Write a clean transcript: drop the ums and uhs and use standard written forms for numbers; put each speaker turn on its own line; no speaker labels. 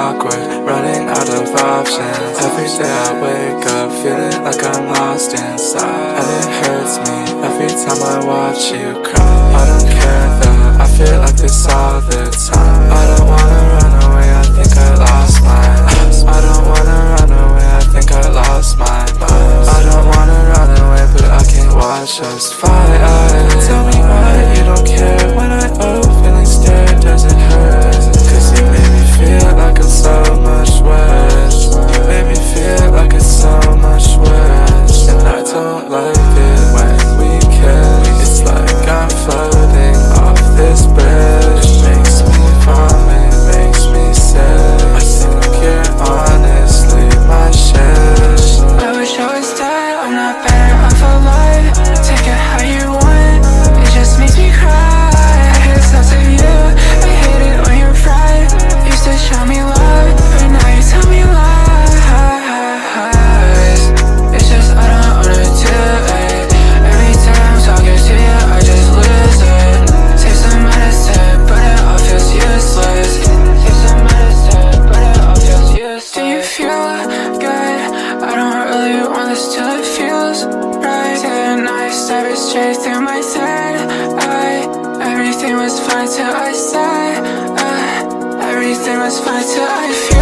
awkward, running out of options. Every day I wake up feeling like I'm lost inside, and it hurts me every time I watch you cry. I don't care that I feel like this all the time. I don't wanna run away, I think I lost mine. I don't wanna run away, I think I lost my mind. I don't wanna run away, but I can't watch us fight. Tell me why you don't care when I openly stare. Does it hurt? Cause you made me feel like it's so much worse. You made me feel like it's so much worse, and I don't like it when we kiss. It's like I'm floating off this bridge. It makes me vomit, makes me sick. I think you're honestly my shit.
I wish I was dead, I'm not better off alive. Take it how you want, it just makes me cry. I hate sides of you, I hate it when you're fried. Used to show me love, but now you tell me lies. It's just I don't wanna do it. Every time I'm talking to you, I just lose it. Take some medicine, but it all feels useless. Take some medicine, but it all feels useless. Do you feel good? I don't really want this till it feels right. Till the knife stabbed straight through my third eye. Everything was fine till I said everything was fine till I feel